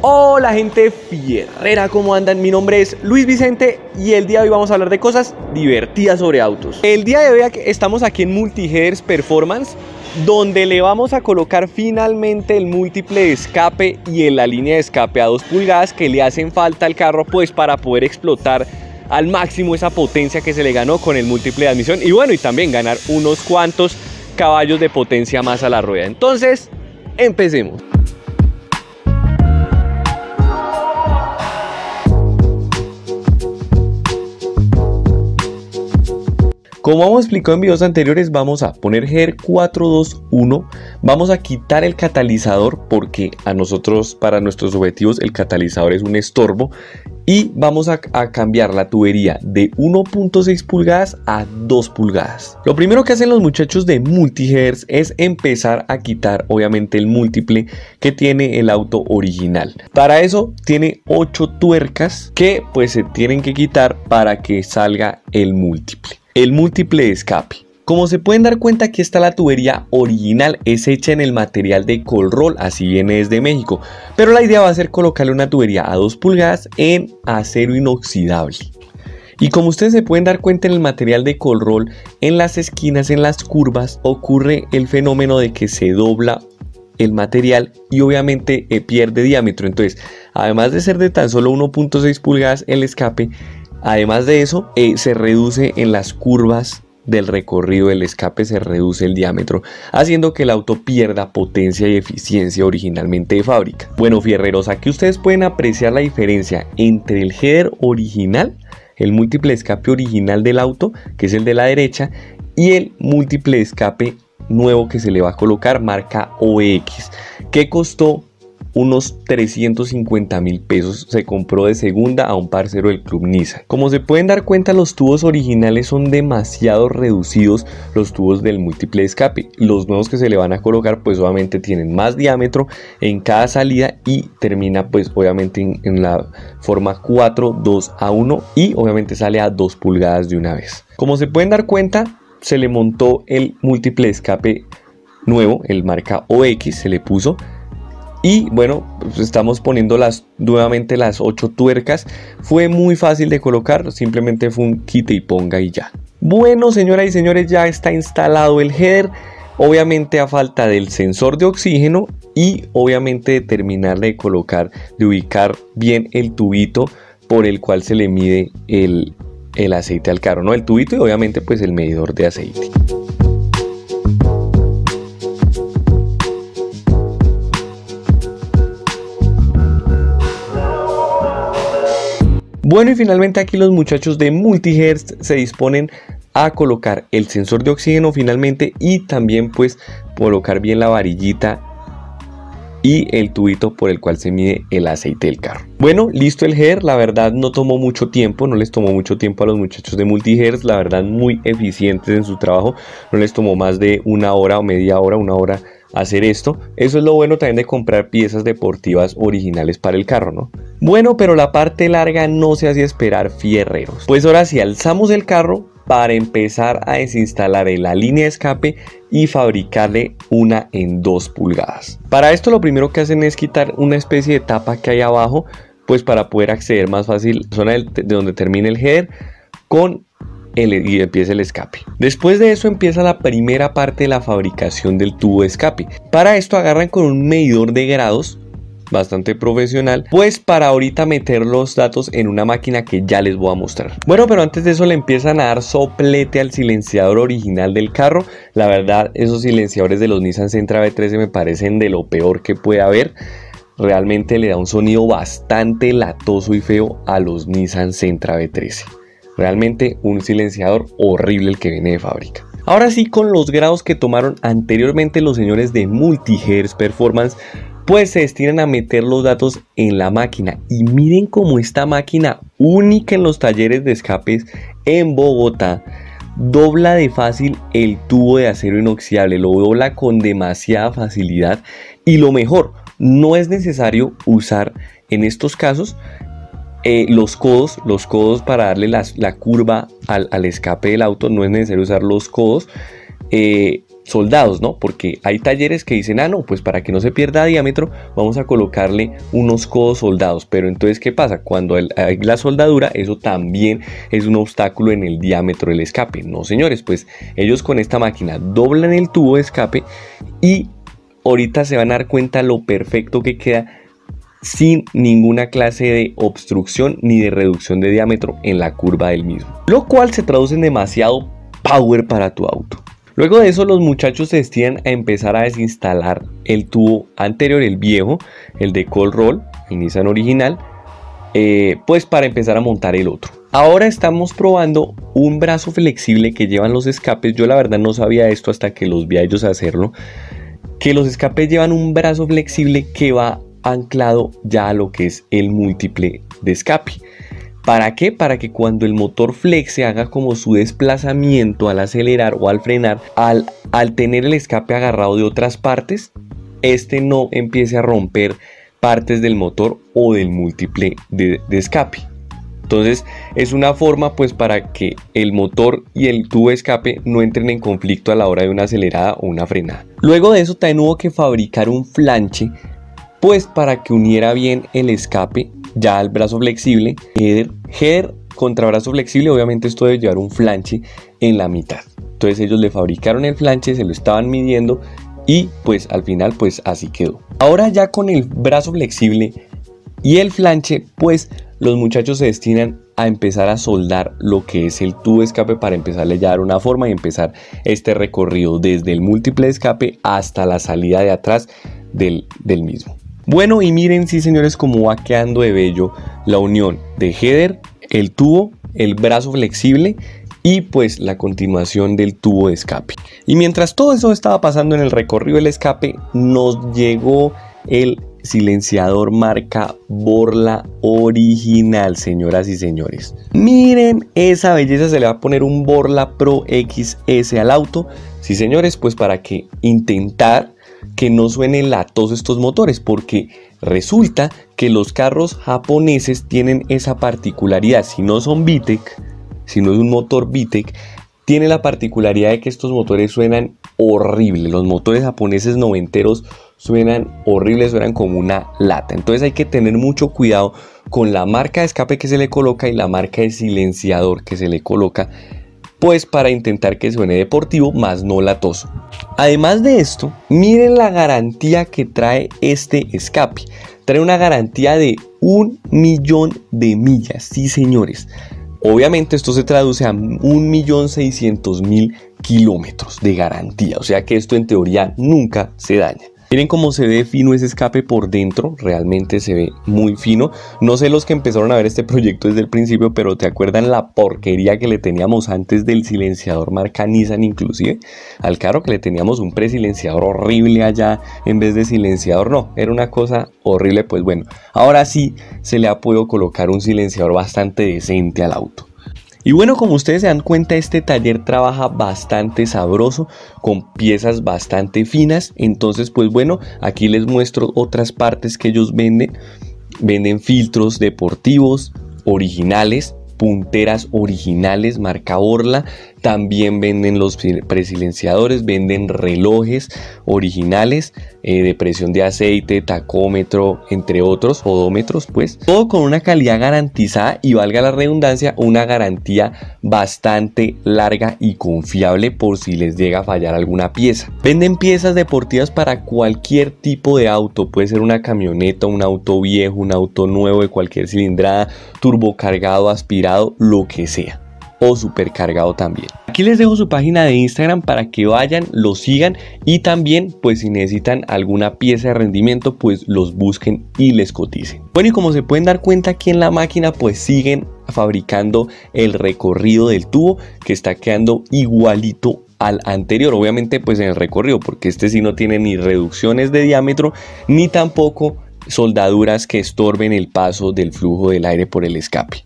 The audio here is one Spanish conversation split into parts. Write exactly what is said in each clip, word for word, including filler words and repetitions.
Hola gente fierrera, ¿cómo andan? Mi nombre es Luis Vicente y el día de hoy vamos a hablar de cosas divertidas sobre autos. El día de hoy estamos aquí en Multiheaders Performance, donde le vamos a colocar finalmente el múltiple de escape y en la línea de escape a dos pulgadas que le hacen falta al carro, pues para poder explotar al máximo esa potencia que se le ganó con el múltiple de admisión y bueno, y también ganar unos cuantos caballos de potencia más a la rueda. Entonces, empecemos. Como hemos explicado en videos anteriores, vamos a poner header cuatro dos uno, vamos a quitar el catalizador porque a nosotros, para nuestros objetivos, el catalizador es un estorbo, y vamos a, a cambiar la tubería de uno punto seis pulgadas a dos pulgadas. Lo primero que hacen los muchachos de Multiheaders es empezar a quitar obviamente el múltiple que tiene el auto original. Para eso tiene ocho tuercas que pues se tienen que quitar para que salga el múltiple. El múltiple de escape. Como se pueden dar cuenta, aquí está la tubería original, es hecha en el material de Colroll, así viene desde México, pero la idea va a ser colocarle una tubería a dos pulgadas en acero inoxidable. Y como ustedes se pueden dar cuenta, en el material de Colroll, en las esquinas, en las curvas, ocurre el fenómeno de que se dobla el material y obviamente eh, pierde diámetro. Entonces, además de ser de tan solo uno punto seis pulgadas el escape, además de eso, eh, se reduce en las curvas del recorrido del escape, se reduce el diámetro, haciendo que el auto pierda potencia y eficiencia originalmente de fábrica. Bueno, fierreros, aquí ustedes pueden apreciar la diferencia entre el header original, el múltiple de escape original del auto, que es el de la derecha, y el múltiple de escape nuevo que se le va a colocar, marca O X, que costó unos trescientos cincuenta mil pesos, se compró de segunda a un parcero del club Nissan. Como se pueden dar cuenta, los tubos originales son demasiado reducidos, los tubos del múltiple de escape. Los nuevos que se le van a colocar pues obviamente tienen más diámetro en cada salida y termina pues obviamente en, en la forma cuatro dos a uno y obviamente sale a dos pulgadas de una vez. Como se pueden dar cuenta, se le montó el múltiple de escape nuevo, el marca O X se le puso. Y bueno, pues estamos poniendo las, nuevamente las ocho tuercas. Fue muy fácil de colocar, simplemente fue un quite y ponga y ya. Bueno, señoras y señores, ya está instalado el header. Obviamente a falta del sensor de oxígeno y obviamente de terminar de colocar, de ubicar bien el tubito por el cual se le mide el, el aceite al carro, ¿no? El tubito y obviamente pues el medidor de aceite. Bueno, y finalmente aquí los muchachos de Multiheaders se disponen a colocar el sensor de oxígeno finalmente y también pues colocar bien la varillita y el tubito por el cual se mide el aceite del carro. Bueno, listo el header, la verdad no tomó mucho tiempo, no les tomó mucho tiempo a los muchachos de Multiheaders, la verdad muy eficientes en su trabajo, no les tomó más de una hora o media hora, una hora hacer esto. Eso es lo bueno también de comprar piezas deportivas originales para el carro, ¿no? Bueno, pero la parte larga no se hacía esperar, fierreros. Pues ahora sí, alzamos el carro para empezar a desinstalar en la línea de escape y fabricarle una en dos pulgadas. Para esto lo primero que hacen es quitar una especie de tapa que hay abajo, pues para poder acceder más fácil a la zona de donde termina el header con el, y empieza el escape. Después de eso empieza la primera parte de la fabricación del tubo de escape. Para esto agarran con un medidor de grados bastante profesional, pues para ahorita meter los datos en una máquina que ya les voy a mostrar. Bueno, pero antes de eso le empiezan a dar soplete al silenciador original del carro. La verdad, esos silenciadores de los Nissan Sentra V trece me parecen de lo peor que puede haber. Realmente le da un sonido bastante latoso y feo a los Nissan Sentra V trece. Realmente un silenciador horrible el que viene de fábrica. Ahora sí, con los grados que tomaron anteriormente los señores de Multiheaders Performance, pues se destinan a meter los datos en la máquina. Y miren cómo esta máquina, única en los talleres de escapes en Bogotá, dobla de fácil el tubo de acero inoxidable, lo dobla con demasiada facilidad. Y lo mejor, no es necesario usar en estos casos Eh, los codos, los codos para darle las, la curva al, al escape del auto. No es necesario usar los codos, eh, soldados, ¿no? Porque hay talleres que dicen, ah, no, pues para que no se pierda diámetro, vamos a colocarle unos codos soldados. Pero entonces, ¿qué pasa? Cuando hay la soldadura, eso también es un obstáculo en el diámetro del escape. No, señores, pues ellos con esta máquina doblan el tubo de escape y ahorita se van a dar cuenta lo perfecto que queda sin ninguna clase de obstrucción ni de reducción de diámetro en la curva del mismo, lo cual se traduce en demasiado power para tu auto. Luego de eso, los muchachos se deciden a empezar a desinstalar el tubo anterior, el viejo, el de Cold Roll, el Nissan original, eh, pues para empezar a montar el otro. Ahora estamos probando un brazo flexible que llevan los escapes. Yo la verdad no sabía esto hasta que los vi a ellos hacerlo, que los escapes llevan un brazo flexible que va anclado ya a lo que es el múltiple de escape. ¿Para qué? Para que cuando el motor flexe haga como su desplazamiento al acelerar o al frenar, al, al tener el escape agarrado de otras partes, este no empiece a romper partes del motor o del múltiple de, de escape. Entonces es una forma pues para que el motor y el tubo de escape no entren en conflicto a la hora de una acelerada o una frenada. Luego de eso también hubo que fabricar un flanche pues para que uniera bien el escape ya al brazo flexible, header, header contra brazo flexible. Obviamente esto debe llevar un flanche en la mitad. Entonces ellos le fabricaron el flanche, se lo estaban midiendo y pues al final pues así quedó. Ahora ya con el brazo flexible y el flanche, pues los muchachos se destinan a empezar a soldar lo que es el tubo de escape para empezarle ya a dar una forma y empezar este recorrido desde el múltiple de escape hasta la salida de atrás del, del mismo. Bueno, y miren, sí señores, cómo va quedando de bello la unión de header, el tubo, el brazo flexible y pues la continuación del tubo de escape. Y mientras todo eso estaba pasando en el recorrido del escape, nos llegó el silenciador marca Borla original, señoras y señores. Miren esa belleza, se le va a poner un Borla Pro X S al auto. Sí señores, pues para que intentar que no suenen latosos estos motores, porque resulta que los carros japoneses tienen esa particularidad. Si no son VTEC, si no es un motor VTEC, tiene la particularidad de que estos motores suenan horrible. Los motores japoneses noventeros suenan horribles, suenan como una lata. Entonces hay que tener mucho cuidado con la marca de escape que se le coloca y la marca de silenciador que se le coloca, pues para intentar que suene deportivo más no latoso. Además de esto, miren la garantía que trae este escape. Trae una garantía de un millón de millas, sí señores. Obviamente esto se traduce a un millón seiscientos mil kilómetros de garantía, o sea que esto en teoría nunca se daña. Miren cómo se ve fino ese escape por dentro, realmente se ve muy fino. No sé los que empezaron a ver este proyecto desde el principio, pero ¿te acuerdan la porquería que le teníamos antes del silenciador marca Nissan inclusive? Al carro que le teníamos un presilenciador horrible allá en vez de silenciador, no, era una cosa horrible. Pues bueno, ahora sí se le ha podido colocar un silenciador bastante decente al auto. Y bueno, como ustedes se dan cuenta, este taller trabaja bastante sabroso, con piezas bastante finas. Entonces, pues bueno, aquí les muestro otras partes que ellos venden. Venden filtros deportivos originales, punteras originales marca Borla. También venden los presilenciadores, venden relojes originales eh, de presión de aceite, tacómetro, entre otros, odómetros, pues. Todo con una calidad garantizada y, valga la redundancia, una garantía bastante larga y confiable por si les llega a fallar alguna pieza. Venden piezas deportivas para cualquier tipo de auto, puede ser una camioneta, un auto viejo, un auto nuevo de cualquier cilindrada, turbocargado, aspirado, lo que sea. O supercargado también. Aquí les dejo su página de Instagram para que vayan, lo sigan y también pues si necesitan alguna pieza de rendimiento pues los busquen y les coticen. Bueno, y como se pueden dar cuenta, aquí en la máquina pues siguen fabricando el recorrido del tubo, que está quedando igualito al anterior, obviamente pues en el recorrido, porque este sí no tiene ni reducciones de diámetro ni tampoco soldaduras que estorben el paso del flujo del aire por el escape.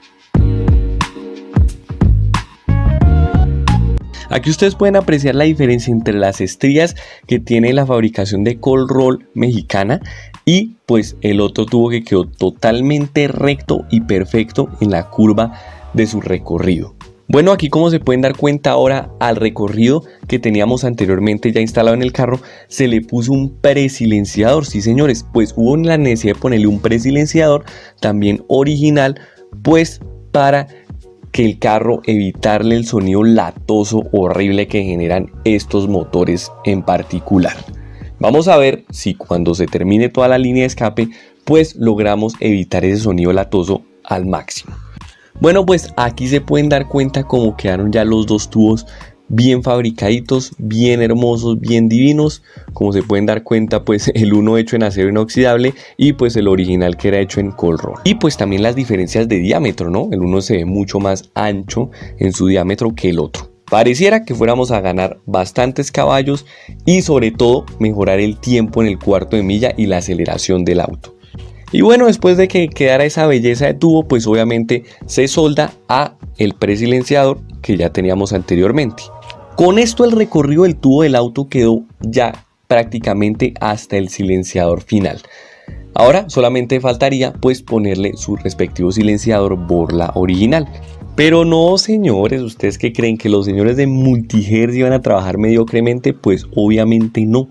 Aquí ustedes pueden apreciar la diferencia entre las estrías que tiene la fabricación de Cold Roll mexicana y pues el otro tubo que quedó totalmente recto y perfecto en la curva de su recorrido. Bueno, aquí como se pueden dar cuenta ahora al recorrido que teníamos anteriormente ya instalado en el carro, se le puso un presilenciador, sí señores, pues hubo la necesidad de ponerle un presilenciador también original, pues para que el carro evitarle el sonido latoso horrible que generan estos motores en particular. Vamos a ver si cuando se termine toda la línea de escape, pues logramos evitar ese sonido latoso al máximo. Bueno, pues aquí se pueden dar cuenta cómo quedaron ya los dos tubos bien fabricaditos, bien hermosos, bien divinos. Como se pueden dar cuenta, pues el uno hecho en acero inoxidable y pues el original que era hecho en cold roll. Y pues también las diferencias de diámetro, ¿no? El uno se ve mucho más ancho en su diámetro que el otro. Pareciera que fuéramos a ganar bastantes caballos y sobre todo mejorar el tiempo en el cuarto de milla y la aceleración del auto. Y bueno, después de que quedara esa belleza de tubo, pues obviamente se solda a el presilenciador que ya teníamos anteriormente. Con esto el recorrido del tubo del auto quedó ya prácticamente hasta el silenciador final. Ahora solamente faltaría pues ponerle su respectivo silenciador Borla original. Pero no, señores, ¿ustedes qué creen? ¿Que los señores de Multihertz iban a trabajar mediocremente? Pues obviamente no.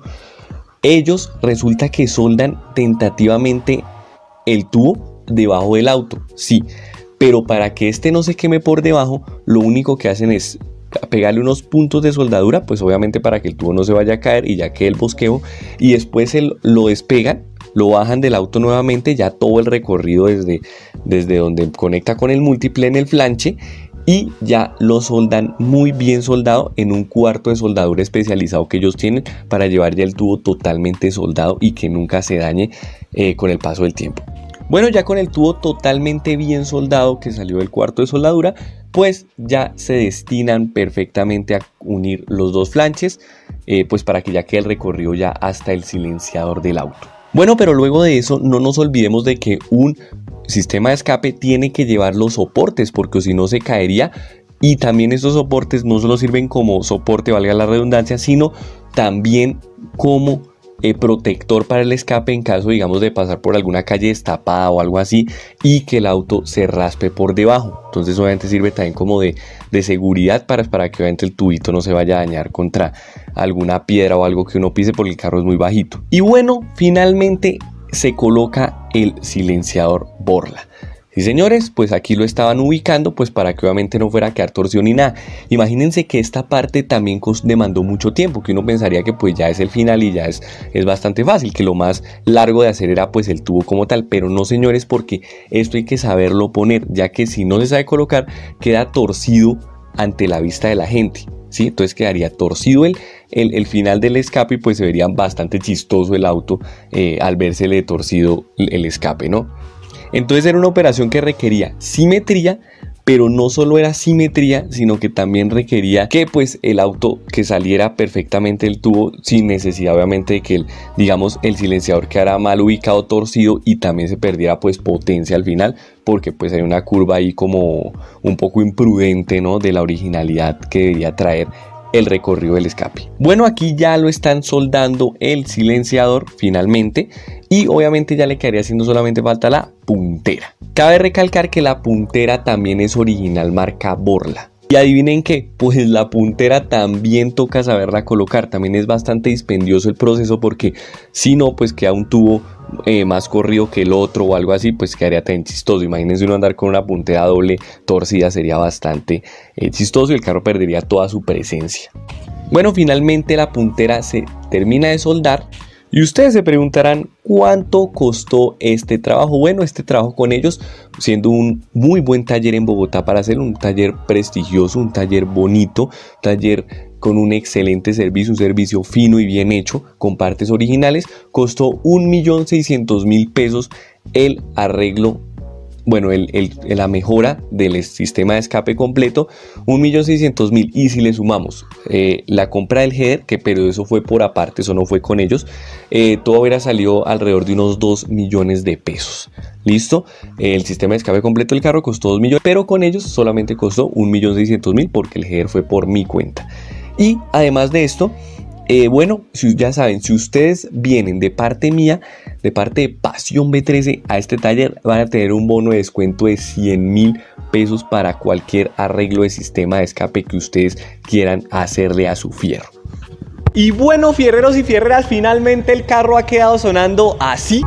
Ellos resulta que soldan tentativamente el tubo debajo del auto, sí, pero para que este no se queme por debajo, lo único que hacen es pegarle unos puntos de soldadura, pues obviamente para que el tubo no se vaya a caer y ya quede el bosquejo, y después el, lo despegan, lo bajan del auto nuevamente, ya todo el recorrido desde, desde donde conecta con el múltiple en el flanche, y ya lo soldan muy bien soldado en un cuarto de soldadura especializado que ellos tienen para llevar ya el tubo totalmente soldado y que nunca se dañe eh, con el paso del tiempo. Bueno, ya con el tubo totalmente bien soldado que salió del cuarto de soldadura, pues ya se destinan perfectamente a unir los dos flanches, eh, pues para que ya quede el recorrido ya hasta el silenciador del auto. Bueno, pero luego de eso no nos olvidemos de que un sistema de escape tiene que llevar los soportes, porque si no se caería. Y también estos soportes no solo sirven como soporte, valga la redundancia, sino también como eh, protector para el escape en caso, digamos, de pasar por alguna calle destapada o algo así y que el auto se raspe por debajo. Entonces obviamente sirve también como de, de seguridad para, para que obviamente el tubito no se vaya a dañar contra alguna piedra o algo que uno pise, porque el carro es muy bajito. Y bueno, finalmente se coloca el silenciador Borla. Sí, señores, pues aquí lo estaban ubicando pues para que obviamente no fuera a quedar torsión ni nada. Imagínense que esta parte también demandó mucho tiempo, que uno pensaría que pues ya es el final y ya es, es bastante fácil, que lo más largo de hacer era pues el tubo como tal, pero no, señores, porque esto hay que saberlo poner, ya que si no se sabe colocar queda torcido ante la vista de la gente, ¿sí? Entonces quedaría torcido el, el, el final del escape y pues se vería bastante chistoso el auto eh, al vérsele torcido el, el escape, ¿no? Entonces era una operación que requería simetría, pero no solo era simetría, sino que también requería que pues el auto que saliera perfectamente del tubo sin necesidad obviamente de que el, digamos, el silenciador quedara mal ubicado, torcido, y también se perdiera pues potencia al final, porque pues hay una curva ahí como un poco imprudente, ¿no?, de la originalidad que debería traer el recorrido del escape. Bueno, aquí ya lo están soldando el silenciador finalmente y obviamente ya le quedaría haciendo solamente falta la puntera. Cabe recalcar que la puntera también es original marca Borla. Y adivinen qué, pues la puntera también toca saberla colocar, también es bastante dispendioso el proceso, porque si no pues queda un tubo eh, más corrido que el otro o algo así, pues quedaría tan chistoso. Imagínense uno andar con una puntera doble torcida, sería bastante eh, chistoso y el carro perdería toda su presencia. Bueno, finalmente la puntera se termina de soldar. Y ustedes se preguntarán cuánto costó este trabajo. Bueno, este trabajo con ellos, siendo un muy buen taller en Bogotá para hacer un taller prestigioso, un taller bonito, un taller con un excelente servicio, un servicio fino y bien hecho, con partes originales, costó un millón seiscientos mil pesos el arreglo. Bueno, el, el, la mejora del sistema de escape completo, un millón seiscientos mil, y si le sumamos eh, la compra del header, que pero eso fue por aparte, eso no fue con ellos, eh, todo hubiera salido alrededor de unos dos millones de pesos. ¿Listo? Eh, el sistema de escape completo del carro costó dos millones, pero con ellos solamente costó un millón seiscientos mil porque el header fue por mi cuenta. Y además de esto, eh, bueno, si, ya saben, si ustedes vienen de parte mía, de parte de Pasión B trece a este taller, van a tener un bono de descuento de cien mil pesos para cualquier arreglo de sistema de escape que ustedes quieran hacerle a su fierro. Y bueno, fierreros y fierreras, finalmente el carro ha quedado sonando así.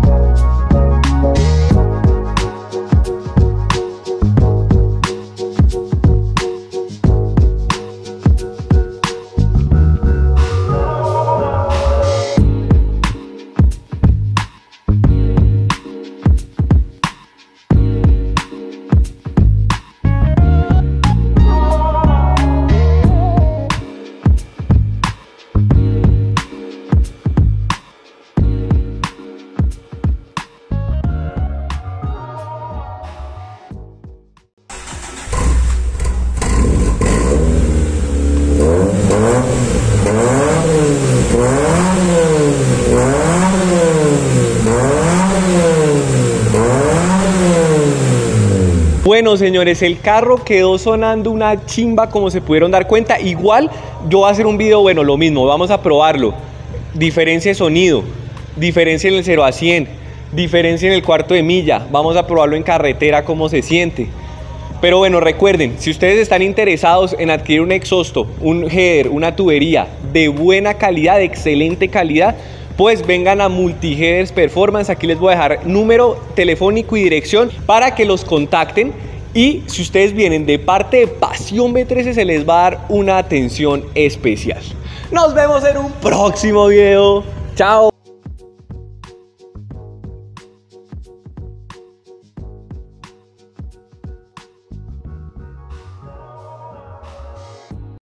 Bueno, señores, el carro quedó sonando una chimba, como se pudieron dar cuenta. Igual yo voy a hacer un video, bueno, lo mismo, vamos a probarlo. Diferencia de sonido, diferencia en el cero a cien, diferencia en el cuarto de milla. Vamos a probarlo en carretera, cómo se siente. Pero bueno, recuerden, si ustedes están interesados en adquirir un exhausto, un header, una tubería de buena calidad, de excelente calidad, pues vengan a Multiheaders Performance. Aquí les voy a dejar número telefónico y dirección para que los contacten. Y si ustedes vienen de parte de Pasión B trece, se les va a dar una atención especial. Nos vemos en un próximo video. Chao.